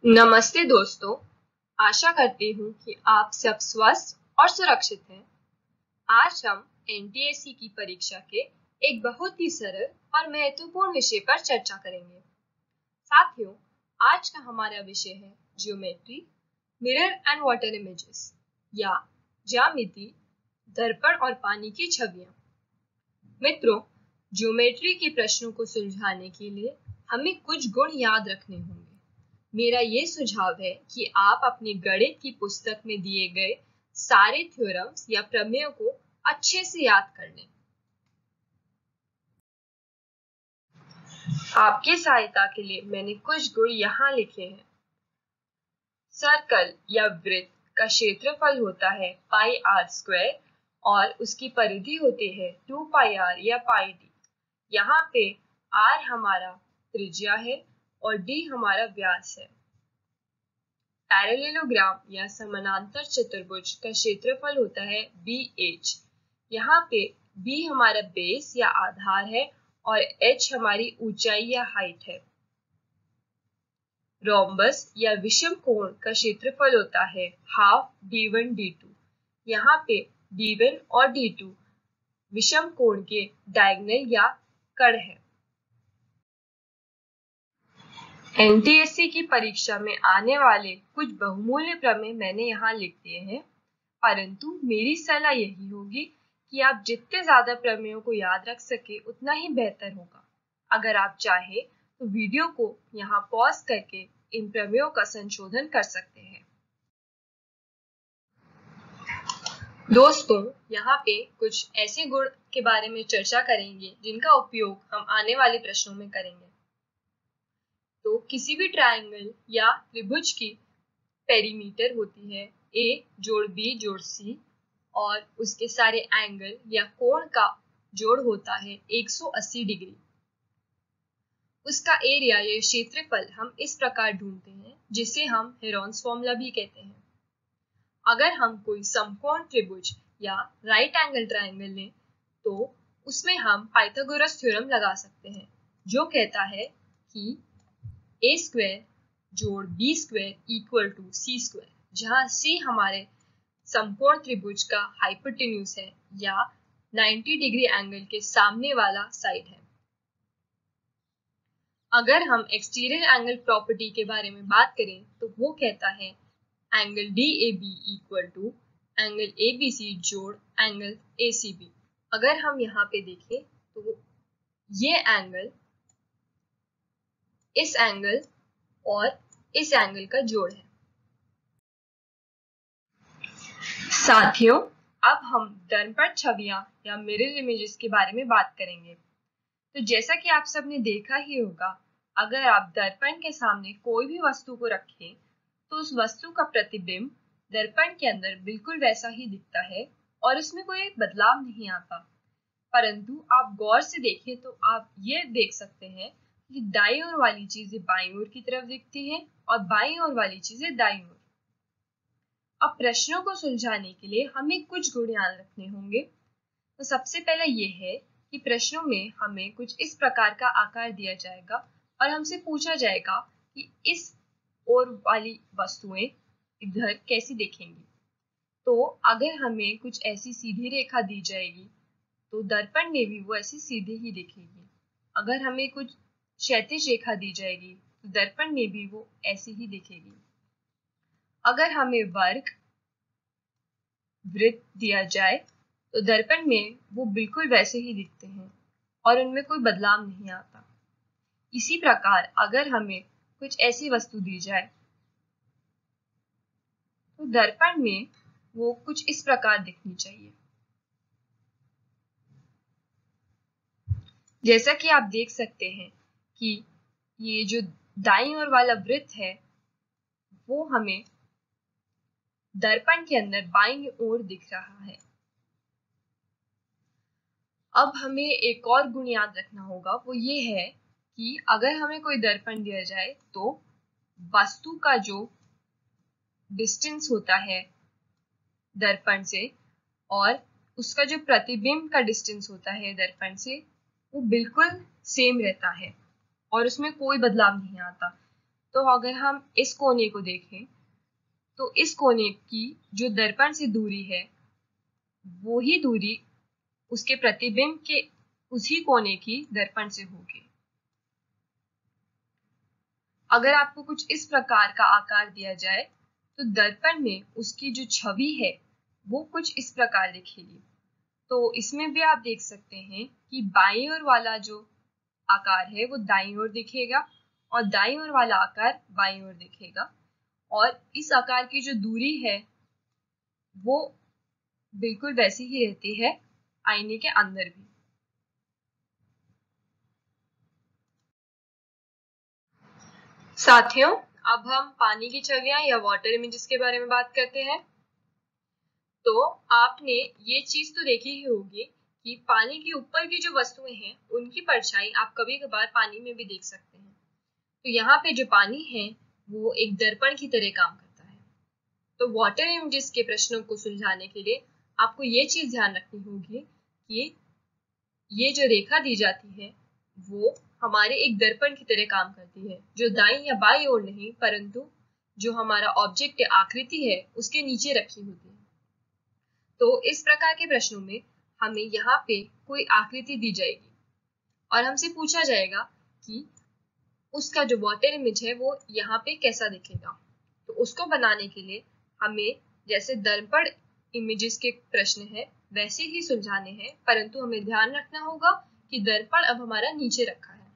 नमस्ते दोस्तों, आशा करती हूँ कि आप सब स्वस्थ और सुरक्षित हैं। आज हम एनटीएससी की परीक्षा के एक बहुत ही सरल और महत्वपूर्ण विषय पर चर्चा करेंगे। साथियों, आज का हमारा विषय है geometry, mirror and water images या ज्यामिति, दर्पण और पानी की छवियां। मित्रों, ज्योमेट्री के प्रश्नों को सुलझाने के लिए हमें कुछ गुण याद रखने होंगे। मेरा ये सुझाव है कि आप अपनी गणित की पुस्तक में दिए गए सारे थ्योरम्स या प्रमेयों को अच्छे से याद कर लें। आपकी सहायता के लिए मैंने कुछ गुण यहाँ लिखे हैं। सर्कल या वृत्त का क्षेत्रफल होता है पाई आर स्क्वायर और उसकी परिधि होती है 2 पाई आर या पाई डी। यहाँ पे आर हमारा त्रिज्या है और डी हमारा व्यास है। पैरेललोग्राम या समानांतर चतुर्भुज का क्षेत्रफल होता है BH। यहाँ पे B हमारा बेस या आधार है और H हमारी ऊंचाई या हाइट है। रोम्बस या विषम कोण का क्षेत्रफल होता है हाफ D1 D2। यहाँ पे D1 और D2 विषम कोण के डायगोनल या कड़ है। एनटीएससी की परीक्षा में आने वाले कुछ बहुमूल्य प्रमेय मैंने यहाँ लिख दिए हैं, परंतु मेरी सलाह यही होगी कि आप जितने ज्यादा प्रमेयों को याद रख सके उतना ही बेहतर होगा। अगर आप चाहे तो वीडियो को यहाँ पॉज करके इन प्रमेयों का संशोधन कर सकते हैं। दोस्तों, यहाँ पे कुछ ऐसे गुण के बारे में चर्चा करेंगे जिनका उपयोग हम आने वाले प्रश्नों में करेंगे। तो किसी भी ट्रायंगल या त्रिभुज की पेरीमीटर होती है A जोड़ B जोड़ C और उसके सारे एंगल या कोण का जोड़ होता है 180 डिग्री। उसका एरिया या क्षेत्रफल हम इस प्रकार ढूंढते हैं जिसे हम हेरोन्स फॉर्मूला भी कहते हैं। अगर हम कोई समकोण त्रिभुज या राइट एंगल ट्रायंगल लें तो उसमें हम पाइथागोरस थ्योरम लगा सकते हैं जो कहता है कि a स्क्वायर जोड़ b square equal to c square, जहाँ c हमारे समकोण त्रिभुज का हाइपोटेन्यूज है या 90 डिग्री एंगल के सामने वाला साइड है। अगर हम एक्सटीरियर एंगल प्रॉपर्टी के बारे में बात करें तो वो कहता है angle DAB equal to angle ABC जोड़ एंगल ACB। अगर हम यहाँ पे देखें तो ये एंगल इस एंगल और इस एंगल का जोड़ है। साथियों, अब हम दर्पण छवियां या मिरर इमेजेस के बारे में बात करेंगे। तो जैसा कि आप सबने देखा ही होगा, अगर आप दर्पण के सामने कोई भी वस्तु को रखें तो उस वस्तु का प्रतिबिंब दर्पण के अंदर बिल्कुल वैसा ही दिखता है और उसमें कोई बदलाव नहीं आता। परंतु आप गौर से देखें तो आप ये देख सकते हैं कि दाईं ओर वाली चीजें बाईं ओर की तरफ दिखती हैं और बाईं ओर वाली चीजें दाईं ओर। अब प्रश्नों को सुलझाने के लिए हमें कुछ गुण याद रखने होंगे। तो सबसे पहला ये है कि प्रश्नों में हमें कुछ इस प्रकार का आकार दिया जाएगा और हमसे पूछा जाएगा कि इस ओर वाली वस्तुएं इधर कैसी दिखेंगी। तो अगर हमें कुछ ऐसी सीधी रेखा दी जाएगी तो दर्पण में भी वो ऐसी सीधी ही दिखेगी। अगर हमें कुछ क्षैतिज रेखा दी जाएगी तो दर्पण में भी वो ऐसी ही दिखेगी। अगर हमें वर्ग वृत्त दिया जाए तो दर्पण में वो बिल्कुल वैसे ही दिखते हैं और उनमें कोई बदलाव नहीं आता। इसी प्रकार अगर हमें कुछ ऐसी वस्तु दी जाए तो दर्पण में वो कुछ इस प्रकार दिखनी चाहिए। जैसा कि आप देख सकते हैं कि ये जो दाईं ओर वाला वृत्त है वो हमें दर्पण के अंदर बाईं ओर दिख रहा है। अब हमें एक और गुण याद रखना होगा, वो ये है कि अगर हमें कोई दर्पण दिया जाए तो वस्तु का जो डिस्टेंस होता है दर्पण से और उसका जो प्रतिबिंब का डिस्टेंस होता है दर्पण से वो बिल्कुल सेम रहता है और उसमें कोई बदलाव नहीं आता। तो अगर हम इस कोने को देखें तो इस कोने की जो दर्पण से दूरी है वो ही दूरी उसके प्रतिबिंब के उसी कोने की दर्पण से होगी। अगर आपको कुछ इस प्रकार का आकार दिया जाए तो दर्पण में उसकी जो छवि है वो कुछ इस प्रकार दिखेगी। तो इसमें भी आप देख सकते हैं कि बाईं ओर वाला जो आकार है वो दाईं ओर दिखेगा और दाईं ओर वाला आकार बाईं ओर दिखेगा, और इस आकार की जो दूरी है वो बिल्कुल वैसी ही रहती है आईने के अंदर भी। साथियों, अब हम पानी की छवियां या वाटर इमेजेस के बारे में बात करते हैं। तो आपने ये चीज तो देखी ही होगी कि पानी के ऊपर की जो वस्तुएं हैं उनकी परछाई आप कभी कभार पानी में भी देख सकते हैं। तो यहाँ पे जो पानी है वो एक दर्पण की तरह काम करता है। तो वाटर इमेजेस के प्रश्नों को सुलझाने के लिए आपको ये चीज ध्यान रखनी होगी कि ये जो रेखा दी जाती है वो हमारे एक दर्पण की तरह काम करती है, जो दाईं या बाईं ओर नहीं परंतु जो हमारा ऑब्जेक्ट या आकृति है उसके नीचे रखी होती है। तो इस प्रकार के प्रश्नों में हमें यहाँ पे कोई आकृति दी जाएगी और हमसे पूछा जाएगा कि उसका जो वाटर इमेज है वो यहाँ पे कैसा दिखेगा। तो उसको बनाने के लिए हमें जैसे दर्पण इमेजेस के प्रश्न है वैसे ही सुलझाने हैं, परंतु हमें ध्यान रखना होगा कि दर्पण अब हमारा नीचे रखा है।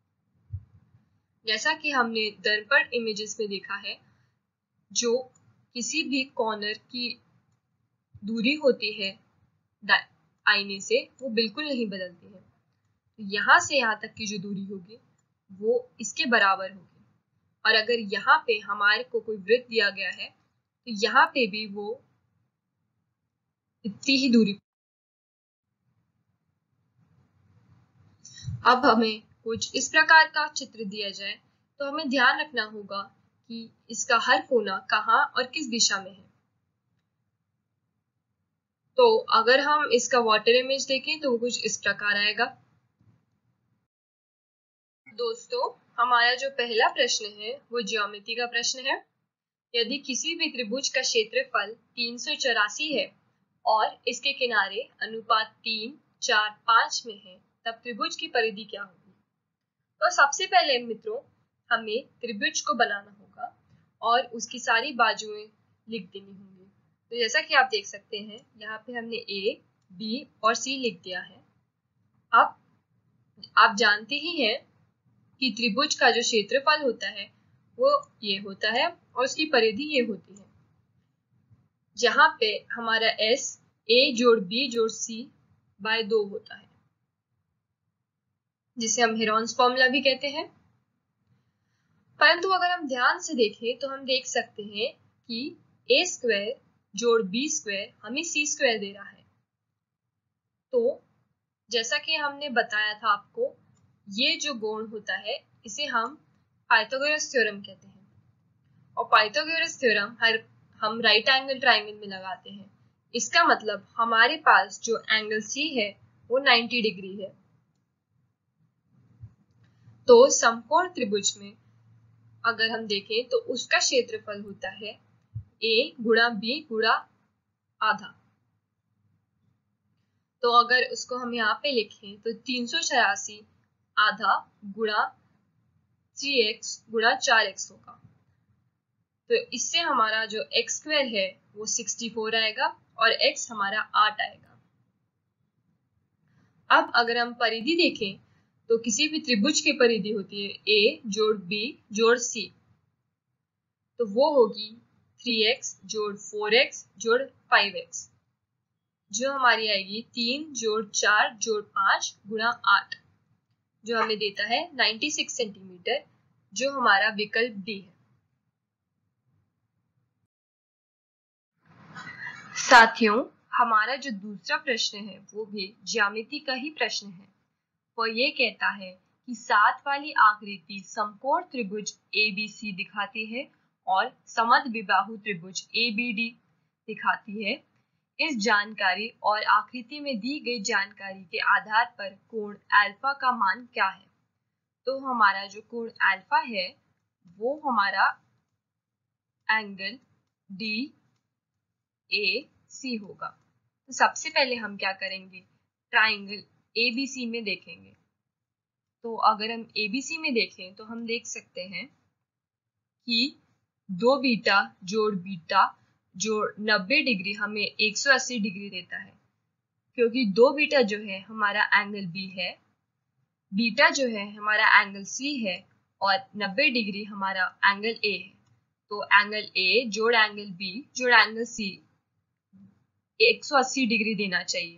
जैसा कि हमने दर्पण इमेजेस में देखा है, जो किसी भी कॉर्नर की दूरी होती है आईने से वो बिल्कुल नहीं बदलती है। तो यहाँ से यहाँ तक की जो दूरी होगी वो इसके बराबर होगी, और अगर यहाँ पे हमारे को कोई वृत्त दिया गया है तो यहाँ पे भी वो इतनी ही दूरी। अब हमें कुछ इस प्रकार का चित्र दिया जाए तो हमें ध्यान रखना होगा कि इसका हर कोना कहाँ और किस दिशा में है। तो अगर हम इसका वाटर इमेज देखें तो वो कुछ इस प्रकार आएगा। दोस्तों, हमारा जो पहला प्रश्न है वो ज्योमेट्री का प्रश्न है। यदि किसी भी त्रिभुज का क्षेत्रफल 384 है और इसके किनारे अनुपात 3, 4, 5 में है तब त्रिभुज की परिधि क्या होगी। तो सबसे पहले मित्रों हमें त्रिभुज को बनाना होगा और उसकी सारी बाजुएं लिख देनी होंगी। तो जैसा कि आप देख सकते हैं यहाँ पे हमने ए, बी और सी लिख दिया है। अब आप जानते ही हैं कि त्रिभुज का जो क्षेत्रफल होता है वो ये होता है और उसकी परिधि ये होती है, जहाँ पे हमारा एस ए जोड़ बी जोड़ सी बाय 2 होता है, जिसे हम हेरॉन्स फॉर्मूला भी कहते हैं। परंतु अगर हम ध्यान से देखें तो हम देख सकते हैं कि ए स्क्वायर जोड़ बी स्क्वायर हमें सी स्क्वायर दे रहा है। तो जैसा कि हमने बताया था आपको, ये जो गुण होता है इसे हम पाइथागोरस थ्योरम कहते हैं, और पाइथागोरस थ्योरम हम राइट एंगल ट्राइंगल में लगाते हैं। इसका मतलब हमारे पास जो एंगल सी है वो 90 डिग्री है। तो समकोण त्रिभुज में अगर हम देखें तो उसका क्षेत्रफल होता है a गुणा b गुणा आधा। तो अगर उसको हम यहाँ पे लिखें तो 384 आधा गुणा 3x गुणा 4x होगा। तो इससे हमारा जो x स्क्वायर है वो 64 आएगा और x हमारा 8 आएगा। अब अगर हम परिधि देखें तो किसी भी त्रिभुज की परिधि होती है a जोड़ b जोड़ c, तो वो होगी 3x जोड़ 4x जोड़ 5x, जो हमारी आएगी 3 जोड़ 4 जोड़ 5 गुणा 8, जो हमें देता है 96 सेंटीमीटर, जो हमारा विकल्प डी है। साथियों, हमारा जो दूसरा प्रश्न है वो भी ज्यामिति का ही प्रश्न है। वो ये कहता है कि 7 वाली आकृति समकोण त्रिभुज ABC दिखाती है और समद्विबाहु त्रिभुज ABD दिखाती है। इस जानकारी और आकृति में दी गई जानकारी के आधार पर कोण अल्फा का मान क्या है। तो हमारा जो कोण अल्फा है वो हमारा एंगल DAC होगा। तो सबसे पहले हम क्या करेंगे, ट्राइंगल ABC में देखेंगे। तो अगर हम ABC में देखें तो हम देख सकते हैं कि 2 बीटा जोड़ 90 डिग्री हमें 180 डिग्री देता है, क्योंकि 2 बीटा जो है हमारा एंगल B है, बीटा जो है हमारा एंगल C है और 90 डिग्री हमारा एंगल A है। तो एंगल A जोड़ एंगल B जोड़ एंगल C 180 डिग्री देना चाहिए।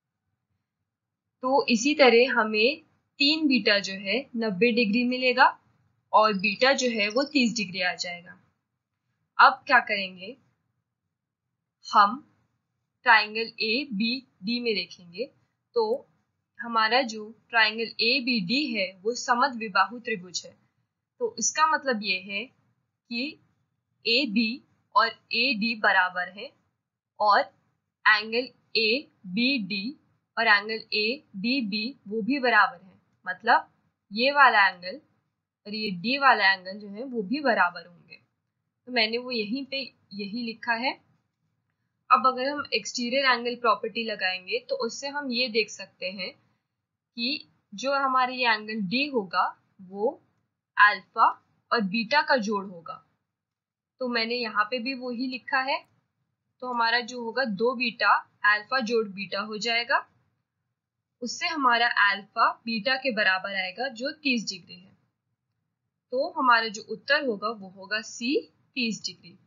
तो इसी तरह हमें 3 बीटा जो है 90 डिग्री मिलेगा और बीटा जो है वो 30 डिग्री आ जाएगा। अब क्या करेंगे, हम ट्राइंगल ABD में देखेंगे। तो हमारा जो ट्राइंगल ABD है वो समद्विबाहु त्रिभुज है। तो इसका मतलब ये है कि AB और AD बराबर है और एंगल ABD और एंगल ADB वो भी बराबर है। मतलब ये वाला एंगल और ये D वाला एंगल जो है वो भी बराबर होंगे। तो मैंने वो यहीं पे यही लिखा है। अब अगर हम एक्सटीरियर एंगल प्रॉपर्टी लगाएंगे तो उससे हम ये देख सकते हैं कि जो हमारे ये एंगल D होगा वो अल्फा और बीटा का जोड़ होगा। तो मैंने यहाँ पे भी वही लिखा है। तो हमारा जो होगा 2 बीटा अल्फा जोड़ बीटा हो जाएगा, उससे हमारा अल्फा बीटा के बराबर आएगा जो 30 डिग्री है। तो हमारा जो उत्तर होगा वो होगा C 30 डिग्री।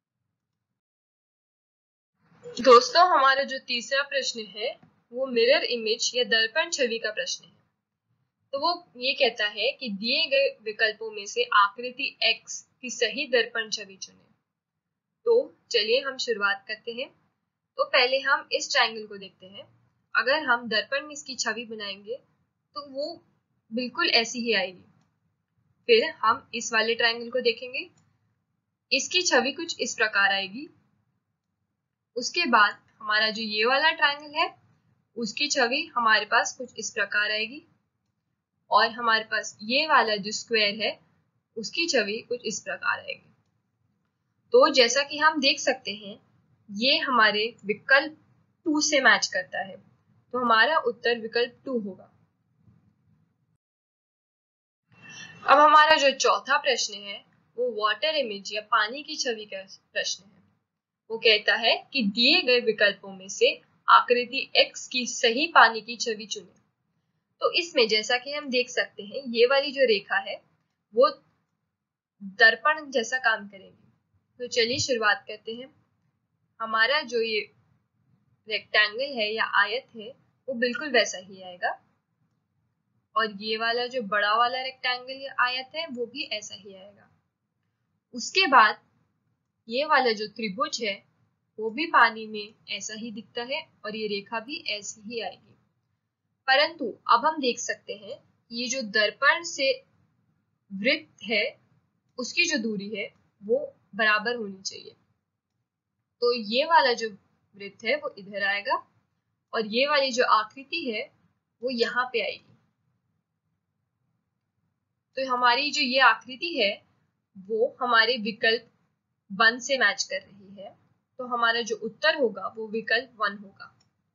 दोस्तों, हमारा जो तीसरा प्रश्न है वो मिरर इमेज या दर्पण छवि का प्रश्न है। तो वो ये कहता है कि दिए गए विकल्पों में से आकृति X की सही दर्पण छवि चुनें। तो चलिए हम शुरुआत करते हैं। तो पहले हम इस ट्रायंगल को देखते हैं। अगर हम दर्पण में इसकी छवि बनाएंगे तो वो बिल्कुल ऐसी ही आएगी। फिर हम इस वाले ट्रायंगल को देखेंगे, इसकी छवि कुछ इस प्रकार आएगी। उसके बाद हमारा जो ये वाला ट्रायंगल है उसकी छवि हमारे पास कुछ इस प्रकार आएगी और हमारे पास ये वाला जो स्क्वायर है उसकी छवि कुछ इस प्रकार आएगी। तो जैसा कि हम देख सकते हैं ये हमारे विकल्प 2 से मैच करता है। तो हमारा उत्तर विकल्प 2 होगा। अब हमारा जो चौथा प्रश्न है वो वाटर इमेज या पानी की छवि का प्रश्न है। वो कहता है कि दिए गए विकल्पों में से आकृति X की सही पानी की छवि चुनें। तो इसमें जैसा कि हम देख सकते हैं ये वाली जो रेखा है वो दर्पण जैसा काम करेगी। तो चलिए शुरुआत करते हैं। हमारा जो ये रेक्टेंगल है या आयत है वो बिल्कुल वैसा ही आएगा और ये वाला जो बड़ा वाला रेक्टेंगल या आयत है वो भी ऐसा ही आएगा। उसके बाद ये वाला जो त्रिभुज है वो भी पानी में ऐसा ही दिखता है और ये रेखा भी ऐसी ही आएगी। परंतु अब हम देख सकते हैं ये जो दर्पण से वृत्त है उसकी जो दूरी है वो बराबर होनी चाहिए। तो ये वाला जो वृत्त है वो इधर आएगा और ये वाली जो आकृति है वो यहाँ पे आएगी। तो हमारी जो ये आकृति है वो हमारे विकल्प 1 से मैच कर रही है। तो हमारा जो उत्तर होगा वो विकल्प 1 होगा।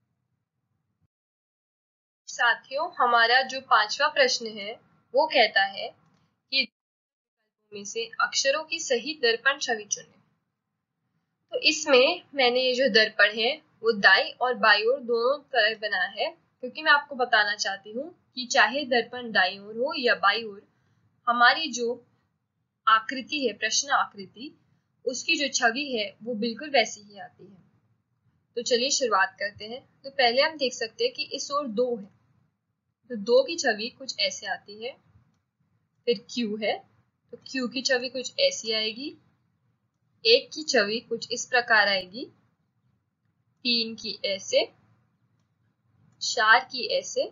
साथियों, हमारा जो 5वां प्रश्न है वो कहता है कि विकल्पों में से अक्षरों की सही दर्पण छवि चुनें। तो इसमें मैंने ये जो दर्पण है वो दाई और बाई ओर दोनों तरफ बना है, क्योंकि मैं आपको बताना चाहती हूँ कि चाहे दर्पण दाई ओर हो या बाई ओर, हमारी जो आकृति है प्रश्न आकृति उसकी जो छवि है वो बिल्कुल वैसी ही आती है। तो चलिए शुरुआत करते हैं। तो पहले हम देख सकते हैं कि इस ओर 2 है तो 2 की छवि कुछ ऐसे आती है। फिर Q है तो Q की छवि कुछ ऐसी आएगी। 1 की छवि कुछ इस प्रकार आएगी। 3 की ऐसे, 4 की ऐसे,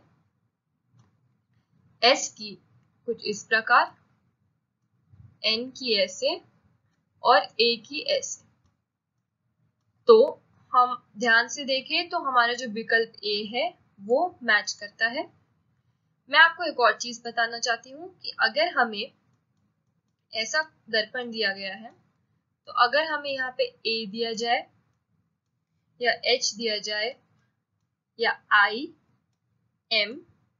S की कुछ इस प्रकार, N की ऐसे और A की ऐसे। तो हम ध्यान से देखें तो हमारा जो विकल्प A है वो मैच करता है। मैं आपको एक और चीज बताना चाहती हूँ कि अगर हमें ऐसा दर्पण दिया गया है, तो अगर हमें यहाँ पे A दिया जाए या H दिया जाए या I, M,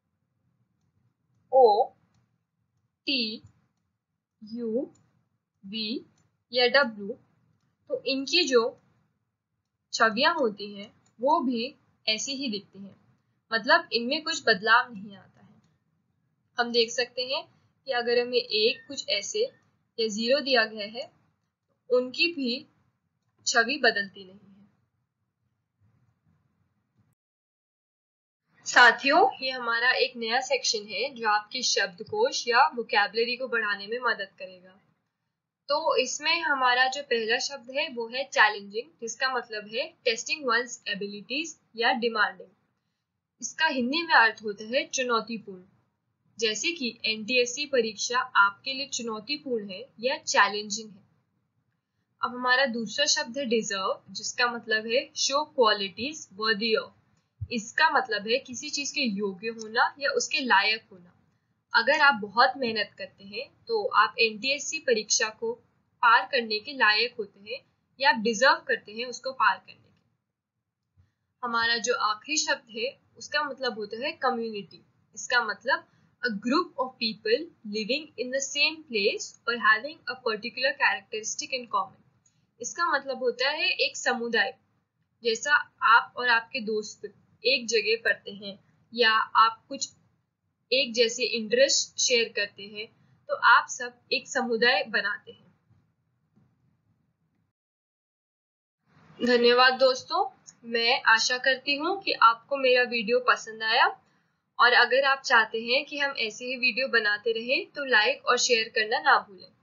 O, T, U, V या W, तो इनकी जो छवियां होती हैं वो भी ऐसी ही दिखती हैं, मतलब इनमें कुछ बदलाव नहीं आता है। हम देख सकते हैं कि अगर हमें एक कुछ ऐसे या 0 दिया गया है, उनकी भी छवि बदलती नहीं है। साथियों, ये हमारा एक नया सेक्शन है जो आपके शब्दकोश या वोकैबुलरी को बढ़ाने में मदद करेगा। तो इसमें हमारा जो पहला शब्द है वो है चैलेंजिंग, जिसका मतलब है टेस्टिंग वंस एबिलिटीज या डिमांडिंग। इसका हिंदी में अर्थ होता है चुनौतीपूर्ण। जैसे कि एनटीएससी परीक्षा आपके लिए चुनौतीपूर्ण है या चैलेंजिंग है। अब हमारा दूसरा शब्द है डिजर्व, जिसका मतलब है शो क्वालिटीज वर्दी ऑफ। इसका मतलब है किसी चीज के योग्य होना या उसके लायक होना। अगर आप बहुत मेहनत करते हैं तो आप एनटीएससी परीक्षा को पार करने के लायक होते हैं या आप डिजर्व करते हैं उसको पार करने के। हमारा जो आखिरी शब्द है उसका मतलब होता है कम्युनिटी। इसका मतलब a group of people living in the same place or having a particular characteristic in common। इसका मतलब होता है एक समुदाय। जैसा आप और आपके दोस्त एक जगह पढ़ते हैं या आप कुछ एक जैसे इंटरेस्ट शेयर करते हैं, तो आप सब एक समुदाय बनाते हैं। धन्यवाद दोस्तों, मैं आशा करती हूँ कि आपको मेरा वीडियो पसंद आया, और अगर आप चाहते हैं कि हम ऐसे ही वीडियो बनाते रहें तो लाइक और शेयर करना ना भूलें।